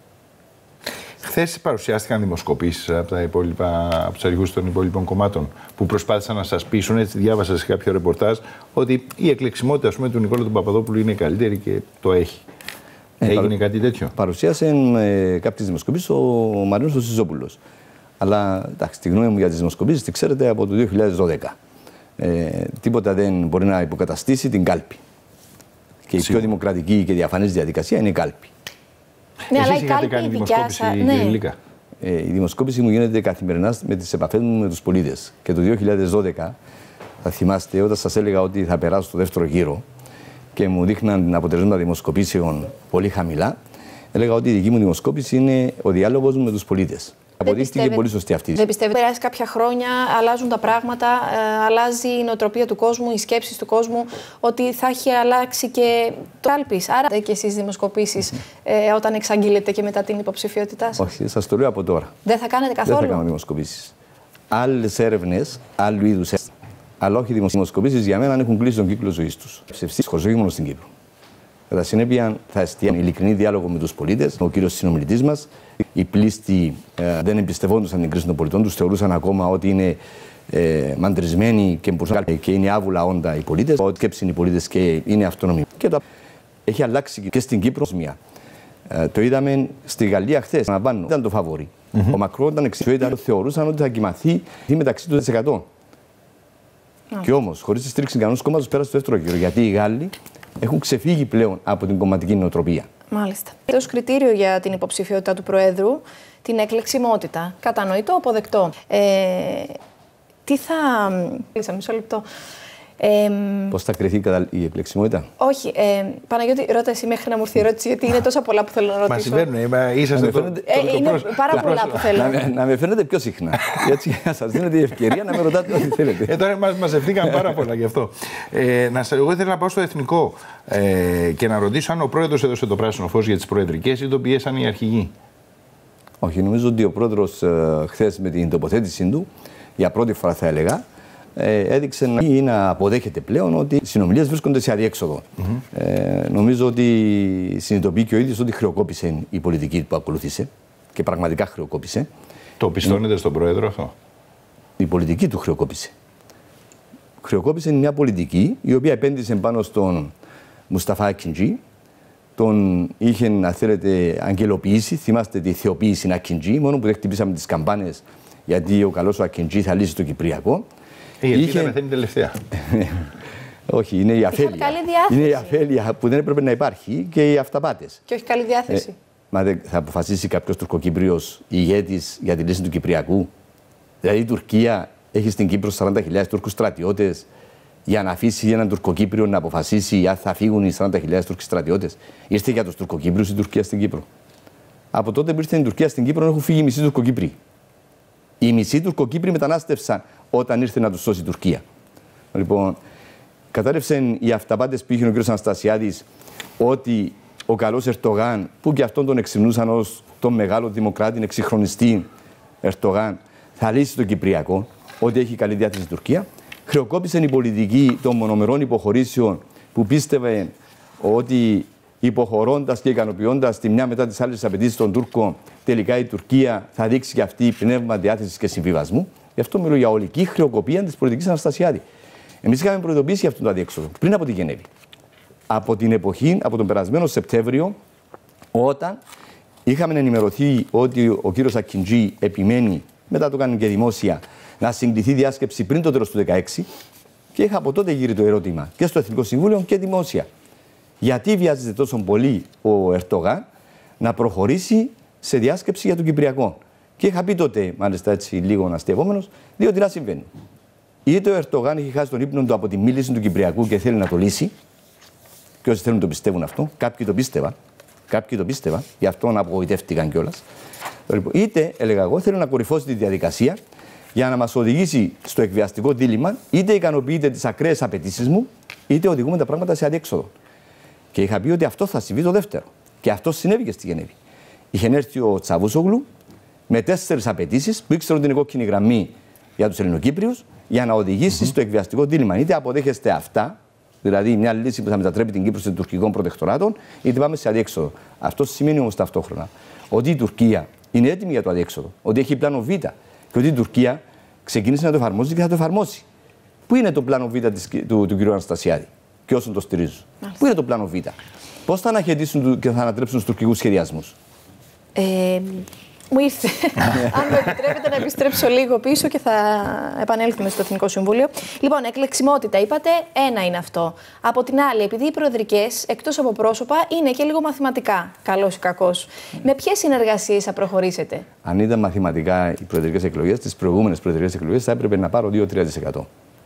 Speaker 1: Χθες παρουσιάστηκαν δημοσκοπήσεις από τους αρχηγούς των υπόλοιπων κομμάτων που προσπάθησαν να σας πείσουν. Έτσι, διάβασα σε κάποιο ρεπορτάζ ότι η εκλεξιμότητα, ας πούμε, του Νικόλα του Παπαδόπουλου είναι καλύτερη και το έχει. Έγινε κάτι τέτοιο?
Speaker 3: Παρουσίασε κάποιες δημοσκοπήσεις ο Μαρίνος ο Σιζόπουλος. Αλλά εντάξει, τη γνώμη μου για τις δημοσκοπήσεις τη ξέρετε από το 2012. Τίποτα δεν μπορεί να υποκαταστήσει την κάλπη. Και η πιο δημοκρατική και διαφανής διαδικασία είναι η κάλπη.
Speaker 2: Ναι, αλλά η κάλπη η δικιά σας.
Speaker 3: Η δημοσκόπηση μου γίνεται καθημερινά με τις επαφές μου με τους πολίτες. Και το 2012, θα θυμάστε, όταν σας έλεγα ότι θα περάσω στο δεύτερο γύρο και μου δείχναν την αποτελέσματα δημοσκοπήσεων πολύ χαμηλά, έλεγα ότι η δική μου δημοσκόπηση είναι ο διάλογος με τους πολίτες. Αποδείχτηκε πολύ σωστή αυτή.
Speaker 2: Δεν πιστεύετε, περάσει κάποια χρόνια, αλλάζουν τα πράγματα, αλλάζει η νοοτροπία του κόσμου, οι σκέψεις του κόσμου, ότι θα έχει αλλάξει και το κάλπης. Άρα και εσείς δημοσκοπήσεις όταν εξαγγείλετε και μετά την υποψηφιότητά σας?
Speaker 3: Όχι, σας το λέω από τώρα.
Speaker 2: Δεν θα κάνετε καθόλου?
Speaker 3: Δεν θα κάνω δημοσκοπήσεις. Άλλες έρευνες, άλλου είδους έρευνες. Αλλά όχι δημοσκοπήσεις για μένα έχουν κλείσει τον κύκλο ζωής τους. Ψευστής, όχι μόνο στην Κύπρο. Κατά συνέπεια, θα εστιάσουμε ειλικρινή διάλογο με τους πολίτες. Ο κύριος συνομιλητής μας, οι πλήστοι δεν εμπιστευόντουσαν την κρίση των πολιτών, τους θεωρούσαν ακόμα ότι είναι μαντρισμένοι και είναι άβουλα όντα οι πολίτες. Ότι σκέψουν οι πολίτες και είναι αυτονομοί. Και το έχει αλλάξει και στην Κύπρο. Το είδαμε στη Γαλλία χθες. Ήταν το φαβορί. Ο Μακρόν ήταν εξαιρετικό, θεωρούσαν ότι θα κοιμαθεί μεταξύ του 10%. Και όμως, χωρίς τη στήριξη κανένας κόμματος, πέρασε στο δεύτερο γύρο. Γιατί οι Γάλλοι έχουν ξεφύγει πλέον από την κομματική νοοτροπία. Μάλιστα.
Speaker 2: Ως κριτήριο για την υποψηφιότητα του Προέδρου, την εκλεξιμότητα. Κατανοητό, αποδεκτό. Τι θα. Μισό λεπτό.
Speaker 3: Πώς θα κριθεί η εκλεξιμότητα?
Speaker 2: Όχι. Παναγιώτη, ρώτα εσύ μέχρι να μου έρθει η ερώτηση, γιατί είναι τόσα πολλά που θέλω να ρωτήσω.
Speaker 1: Μας συμβαίνουν, είσαστε
Speaker 2: είναι πάρα πολλά που θέλω.
Speaker 3: Να με φαίνεται πιο συχνά. Έτσι θα σας δίνετε η ευκαιρία να με ρωτάτε ό,τι θέλετε.
Speaker 1: Τώρα μαζευτήκαν πάρα πολλά γι' αυτό. Εγώ ήθελα να πάω στο εθνικό και να ρωτήσω αν ο πρόεδρος έδωσε το πράσινο φως για τις προεδρικές ή τον πιέσαν οι αρχηγοί.
Speaker 3: Όχι, νομίζω ότι ο πρόεδρος χθες με την τοποθέτησή του, για πρώτη φορά θα έλεγα, έδειξε να αποδέχεται πλέον ότι οι συνομιλίες βρίσκονται σε αδιέξοδο. Νομίζω ότι συνειδητοποιεί και ο ίδιος ότι χρεοκόπησε η πολιτική που ακολούθησε και πραγματικά χρεοκόπησε.
Speaker 1: Το πιστώνετε στον πρόεδρο αυτό?
Speaker 3: Η πολιτική του χρεοκόπησε. Χρεοκόπησε μια πολιτική η οποία επένδυσε πάνω στον Μουσταφά Ακιντζή. Τον είχε, αν θέλετε, αγγελοποιήσει. Θυμάστε τη θεοποίηση Ακιντζή, μόνο που δεν χτυπήσαμε τις καμπάνες γιατί ο καλός ο Ακιντζή θα λύσει το Κυπριακό.
Speaker 1: Η ελπίδα πεθαίνει τελευταία.
Speaker 3: Όχι, είναι η αφέλεια. Είναι η αφέλεια που δεν έπρεπε να υπάρχει και οι αυταπάτες.
Speaker 2: Και όχι καλή διάθεση.
Speaker 3: Μα δεν θα αποφασίσει κάποιος Τουρκοκυπριος ηγέτης για τη λύση του Κυπριακού? Δηλαδή η Τουρκία έχει στην Κύπρο 40.000 Τούρκους στρατιώτες για να αφήσει έναν Τουρκοκύπριο να αποφασίσει αν θα φύγουν οι 40.000 Τούρκοι στρατιώτες. Ήρθε για τους Τουρκοκύπριους η Τουρκία στην Κύπρο. Από τότε που ήρθε η Τουρκία στην Κύπρο έχουν φύγει οι μισοί Τουρκοκύπριοι. Οι μισοί Τουρκοκύπριοι μετανάστευσαν όταν ήρθε να τους σώσει η Τουρκία. Λοιπόν, κατάρρευσαν οι αυταπάτες που είχε ο κ. Αναστασιάδης ότι ο καλός Ερντογάν, που και αυτόν τον εξυμνούσαν ως τον μεγάλο δημοκράτη, εξυγχρονιστή Ερντογάν, θα λύσει το Κυπριακό, ότι έχει καλή διάθεση στην Τουρκία. Χρεοκόπησαν η πολιτική των μονομερών υποχωρήσεων που πίστευε ότι υποχωρώντας και ικανοποιώντας τη μια μετά τις άλλες απαιτήσεις των Τούρκων, τελικά η Τουρκία θα δείξει και αυτή πνεύμα διάθεσης και συμβιβασμού. Γι' αυτό μιλώ για ολική χρεοκοπία της πολιτικής Αναστασιάδη. Εμείς είχαμε προειδοποιήσει για αυτό το αδιέξοδο πριν από τη Γενέβη. Από την εποχή, από τον περασμένο Σεπτέμβριο, όταν είχαμε ενημερωθεί ότι ο κύριος Ακιντζή επιμένει, μετά το κάνει και δημόσια, να συγκληθεί διάσκεψη πριν το τέλος του 2016, και είχα από τότε γύρει το ερώτημα και στο Εθνικό Συμβούλιο και δημόσια. Γιατί βιάζεται τόσο πολύ ο Ερντογάν να προχωρήσει σε διάσκεψη για τον Κυπριακό? Και είχα πει τότε, μάλιστα έτσι λίγο αστειευόμενος, δύο τι να συμβαίνει. Είτε ο Ερντογάν έχει χάσει τον ύπνο του από τη μίληση του Κυπριακού και θέλει να το λύσει, και όσοι θέλουν το πιστεύουν αυτό, κάποιοι το πίστευαν, γι' αυτό να απογοητεύτηκαν κιόλας. Είτε, έλεγα εγώ, θέλω να κορυφώσει τη διαδικασία για να μας οδηγήσει στο εκβιαστικό δίλημμα, είτε ικανοποιείται τις ακραίες απαιτήσεις μου, είτε οδηγούμε τα πράγματα σε αδιέξοδο. Και είχα πει ότι αυτό θα συμβεί το δεύτερο. Και αυτό συνέβη και στη Γενέβη. Είχε έρθει ο Τσαβούσογλου με 4 απαιτήσεις που ήξεραν την κόκκινη γραμμή για τους Ελληνοκύπριους για να οδηγήσει στο εκβιαστικό δίλημμα. Είτε αποδέχεστε αυτά, δηλαδή μια λύση που θα μετατρέπει την Κύπρο σε τουρκικών προτεκτοράτων, είτε πάμε σε αδιέξοδο. Αυτό σημαίνει όμως ταυτόχρονα ότι η Τουρκία είναι έτοιμη για το αδιέξοδο, ότι έχει πλάνο Β και ότι η Τουρκία ξεκίνησε να το εφαρμόζει και θα το εφαρμόσει. Πού είναι το πλάνο Β του κ. Αναστασιάδη και όσων το στηρίζουν? Πού είναι το πλάνο Β? Πώς θα αναχαιτήσουν και θα ανατρέψουν τους τουρκικούς σχεδιασμούς?
Speaker 2: Μου ήρθε, αν με επιτρέπετε, να επιστρέψω λίγο πίσω και θα επανέλθουμε στο Εθνικό Συμβούλιο. Λοιπόν, εκλεξιμότητα, είπατε, ένα είναι αυτό. Από την άλλη, επειδή οι προεδρικές, εκτός από πρόσωπα, είναι και λίγο μαθηματικά, καλός ή κακός, με ποιες συνεργασίες θα προχωρήσετε?
Speaker 3: Αν ήταν μαθηματικά οι προεδρικές εκλογές, τις προηγούμενες προεδρικές εκλογές, θα έπρεπε να πάρω 2-3%.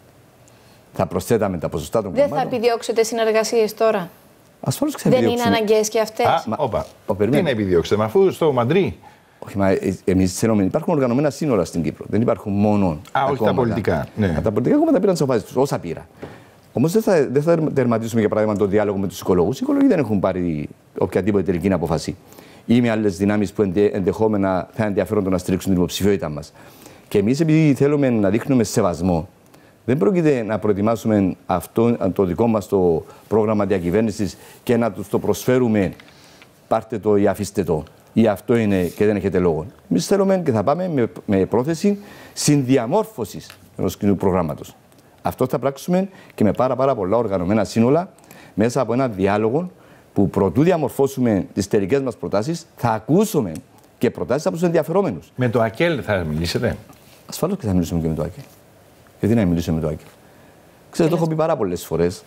Speaker 3: Θα προσθέταμε τα ποσοστά των κομμάτων.
Speaker 2: Δεν θα επιδιώξετε συνεργασίες τώρα?
Speaker 3: Ασφαλώς και θα
Speaker 2: δεν είναι αναγκαίες και αυτές?
Speaker 1: Τι να επιδιώξετε, αφού στο Μαντρί.
Speaker 3: Όχι, μα εμείς θέλουμε. Υπάρχουν οργανωμένα σύνορα στην Κύπρο. Δεν υπάρχουν μόνο.
Speaker 1: Όχι τα πολιτικά. Ναι.
Speaker 3: Τα πολιτικά κόμματα πήραν τις αποφάσεις τους, όσα πήρα. Όμως δεν θα τερματίσουμε, για παράδειγμα, το διάλογο με τους οικολόγους. Οι οικολόγοι δεν έχουν πάρει οποιαδήποτε τελική απόφαση. Ή με άλλες δυνάμεις που ενδεχόμενα θα ενδιαφέρονται να στηρίξουν την υποψηφιότητά μας. Και εμείς, επειδή θέλουμε να δείχνουμε σεβασμό, δεν πρόκειται να προετοιμάσουμε αυτό το δικό μας το πρόγραμμα διακυβέρνησης και να τους το προσφέρουμε. Πάρτε το ή αφήστε το. Ή αυτό είναι και δεν έχετε λόγο. Εμείς θέλουμε και θα πάμε με πρόθεση συνδιαμόρφωσης ενός κοινού προγράμματος. Αυτό θα πράξουμε και με πάρα πολλά οργανωμένα σύνολα μέσα από ένα διάλογο που προτού διαμορφώσουμε τις τελικές μας προτάσεις, θα ακούσουμε και προτάσεις από τους ενδιαφερόμενους.
Speaker 1: Με το ΑΚΕΛ θα μιλήσετε?
Speaker 3: Ασφαλώς και θα μιλήσουμε και με το ΑΚΕΛ. Γιατί να μιλήσουμε με το ΑΚΕΛ? Ξέρετε, το έχω πει πάρα πολλές φορές.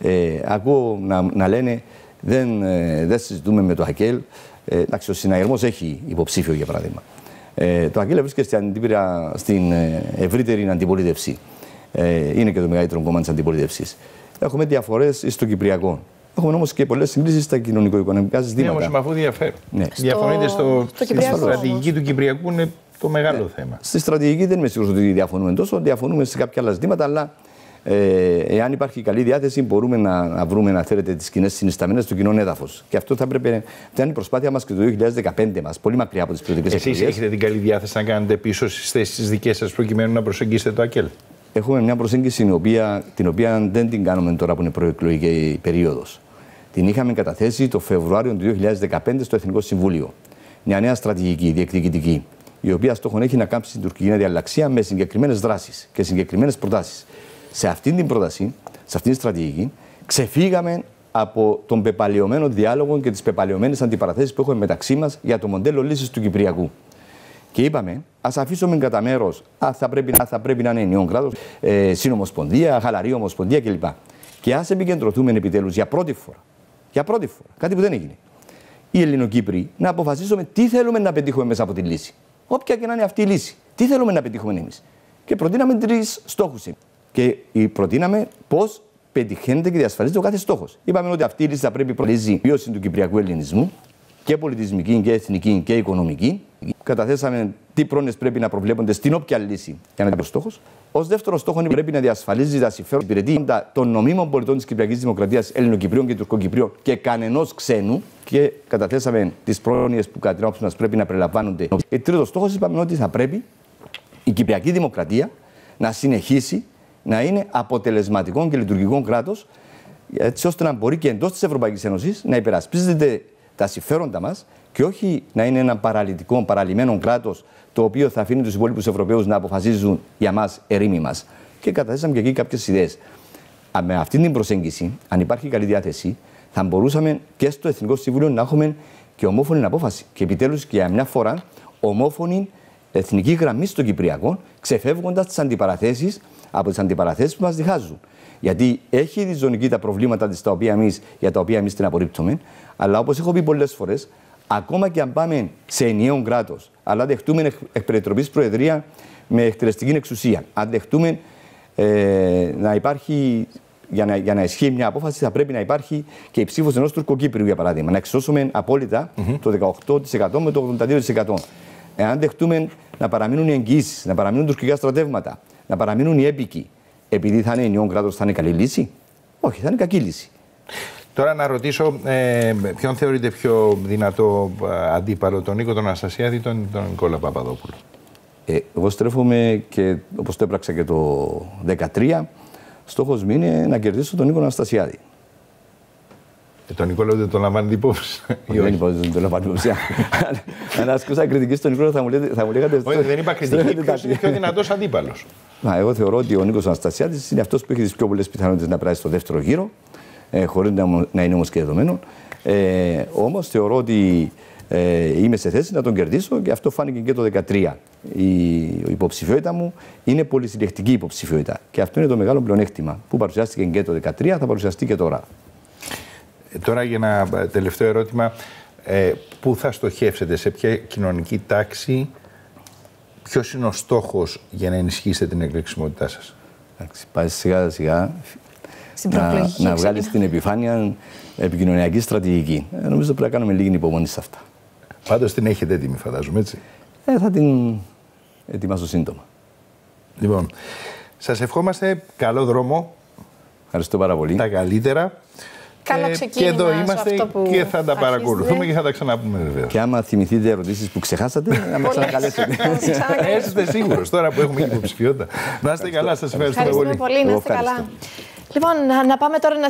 Speaker 3: Ακούω να λένε δεν συζητούμε με το ΑΚΕΛ. Εντάξει, ο συναγερμός έχει υποψήφιο, για παράδειγμα. Το ΑΚΕΛ βρίσκεται στην ευρύτερη αντιπολίτευση. Είναι και το μεγαλύτερο κόμμα της αντιπολίτευσης. Έχουμε διαφορές στο Κυπριακό. Έχουμε όμως και πολλές συγκρίσεις στα κοινωνικο-οικονομικά ζητήματα.
Speaker 1: Ναι, όμως αφού διαφέρει. Ναι. Διαφωνείτε στη στρατηγική του Κυπριακού, είναι το μεγάλο θέμα.
Speaker 3: Στη στρατηγική δεν είμαι σίγουρος ότι διαφωνούμε τόσο. Διαφωνούμε σε κάποια άλλα ζητήματα, αλλά εάν υπάρχει καλή διάθεση, μπορούμε να βρούμε, να θέλετε, τις κοινές συνισταμένες στο κοινό έδαφος. Και αυτό θα έπρεπε να είναι η προσπάθεια μας και το 2015 μας, πολύ μακριά από τις προεδρικές εκλογές.
Speaker 1: Εσείς έχετε την καλή διάθεση να κάνετε πίσω στις θέσεις τις δικές σας προκειμένου να προσεγγίσετε το ΑΚΕΛ?
Speaker 3: Έχουμε μια προσέγγιση την οποία δεν την κάνουμε τώρα που είναι προεκλογική περίοδος. Την είχαμε καταθέσει το Φεβρουάριο του 2015 στο Εθνικό Συμβούλιο. Μια νέα στρατηγική, διεκδικητική, η οποία στόχο έχει να κάψει την τουρκική διαλλαξία με συγκεκριμένες δράσεις και συγκεκριμένες προτάσεις. Σε αυτήν την πρόταση, σε αυτήν την στρατηγική, ξεφύγαμε από τον πεπαλαιωμένο διάλογο και τις πεπαλαιωμένες αντιπαραθέσεις που έχουμε μεταξύ μας για το μοντέλο λύσης του Κυπριακού. Και είπαμε, ας αφήσουμε κατά μέρος, θα πρέπει να είναι ενιαίο κράτος, συνομοσπονδία, χαλαρή ομοσπονδία κλπ. Και ας επικεντρωθούμε επιτέλους για πρώτη φορά, κάτι που δεν έγινε, οι Ελληνοκύπροι να αποφασίσουμε τι θέλουμε να πετύχουμε μέσα από τη λύση. Όποια και να είναι αυτή η λύση, τι θέλουμε να πετύχουμε εμείς. και προτείναμε 3 στόχους. Και προτείναμε πώς πετυχαίνεται και διασφαλίζεται ο κάθε στόχος. Είπαμε ότι αυτή η λύση θα πρέπει να προτείνει μείωση του κυπριακού ελληνισμού, και πολιτισμική και εθνική και οικονομική. Καταθέσαμε τι πρόνοιες πρέπει να προβλέπονται στην όποια λύση για να είναι ο στόχος. Ως δεύτερο στόχο πρέπει να διασφαλίζει τα συμφέροντα υπηρετήματα των νομίμων πολιτών της Κυπριακής Δημοκρατίας, Ελληνοκυπρίων και Τουρκοκυπρίων και κανενός ξένου. Και καταθέσαμε τις πρόνοιες που κατά την άποψή μας πρέπει να περιλαμβάνονται. Και τρίτος στόχος, είπαμε ότι θα πρέπει η Κυπριακή Δημοκρατία να συνεχίσει να είναι αποτελεσματικό και λειτουργικό κράτος, έτσι ώστε να μπορεί και εντός της Ευρωπαϊκής Ένωσης να υπερασπίζεται τα συμφέροντα μας και όχι να είναι ένα παραλυτικό, παραλυμένο κράτος το οποίο θα αφήνει τους υπόλοιπους Ευρωπαίους να αποφασίζουν για μας ερήμοι μας. Και καταθέσαμε και εκεί κάποιες ιδέες. Με αυτή την προσέγγιση, αν υπάρχει καλή διάθεση, θα μπορούσαμε και στο Εθνικό Συμβούλιο να έχουμε και ομόφωνη απόφαση. Και επιτέλους και για μια φορά ομόφωνη εθνική γραμμή στο Κυπριακό, ξεφεύγοντας τις αντιπαραθέσεις από τις αντιπαραθέσεις που μας διχάζουν. Γιατί έχει ριζονική τα προβλήματα της για τα οποία εμείς την απορρίπτουμε, αλλά όπως έχω πει πολλές φορές, ακόμα και αν πάμε σε ενιαίο κράτος, αλλά δεχτούμε εκ περιτροπής προεδρία με εκτελεστική εξουσία, αν δεχτούμε να υπάρχει, για να ισχύει μια απόφαση, θα πρέπει να υπάρχει και η ψήφος ενός Τουρκοκύπριου, για παράδειγμα, να εξισώσουμε απόλυτα το 18% με το 82%. Εάν δεχτούμε να παραμείνουν οι εγγυήσεις, να παραμείνουν τουρκικά στρατεύματα, να παραμείνουν οι έπικοι, επειδή θα είναι ενιαίο κράτος, θα είναι καλή λύση? Όχι, θα είναι κακή λύση.
Speaker 1: Τώρα να ρωτήσω, ποιον θεωρείτε πιο δυνατό αντίπαλο, τον Νίκο τον Αναστασιάδη ή τον Νικόλα Παπαδόπουλο?
Speaker 3: Εγώ στρέφομαι και όπως το έπραξα και το 2013, στόχος μου είναι να κερδίσω τον Νίκο Αναστασιάδη.
Speaker 1: Τον Νικόλα δεν τον λαμβάνει υπόψη?
Speaker 3: Δεν είπα ότι δεν τον λαμβάνει υπόψη. Αν ασκούσα κριτική στον Νικόλα θα μου λέγατε...
Speaker 1: Όχι, δεν είπα κριτική, ποιος είναι πιο δυνατός αντίπαλος?
Speaker 3: Εγώ θεωρώ ότι ο Νίκος Αναστασιάδης είναι αυτός που έχει τις πιο πολλές πιθανότητες να περάσει στο δεύτερο γύρο, χωρίς να είναι όμως και δεδομένο. Όμως θεωρώ ότι είμαι σε θέση να τον κερδίσω και αυτό φάνηκε και το 2013. Η υποψηφιότητα μου είναι πολυσυλλεκτική υποψηφιότητα. Και αυτό είναι το μεγάλο πλεονέκτημα που παρουσιάστηκε και το 2013, θα παρουσιαστεί και τώρα.
Speaker 1: Τώρα για ένα τελευταίο ερώτημα. Πού θα στοχεύσετε, σε ποια κοινωνική τάξη, ποιος είναι ο στόχος για να ενισχύσετε την εκλεξιμότητά σας?
Speaker 3: Πάει σιγά σιγά να βγάλει στην επιφάνεια επικοινωνιακή στρατηγική. Νομίζω πρέπει να κάνουμε λίγη υπομονή σε αυτά.
Speaker 1: Πάντως την έχετε έτοιμη, φαντάζομαι, έτσι?
Speaker 3: Θα την ετοιμάσω σύντομα.
Speaker 1: Λοιπόν, σας ευχόμαστε καλό δρόμο.
Speaker 3: Ευχαριστώ πάρα πολύ.
Speaker 1: Τα καλύτερα.
Speaker 2: Καλό ξεκίνημα.
Speaker 1: Και εδώ είμαστε και θα τα παρακολουθούμε και θα τα ξαναπούμε, βεβαίως.
Speaker 3: Και άμα θυμηθείτε ερωτήσεις που ξεχάσατε, να με ξανακαλέσετε.
Speaker 1: Είστε σίγουρος τώρα που έχουμε υποψηφιότητα. Να είστε καλά, σας ευχαριστούμε πολύ.
Speaker 2: Ευχαριστούμε πολύ, να είστε καλά. Λοιπόν, να πάμε τώρα να